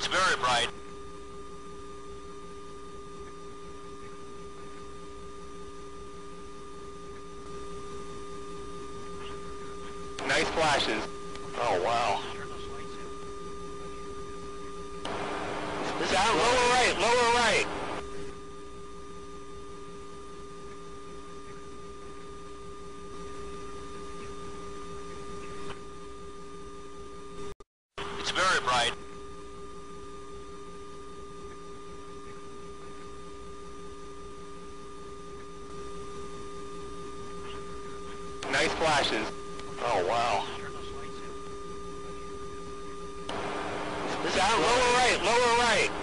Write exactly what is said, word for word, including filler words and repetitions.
It's very bright. Nice flashes. Oh, wow. Down, lower right, lower right. It's very bright. Nice flashes. Oh, wow. Down, lower right, lower right.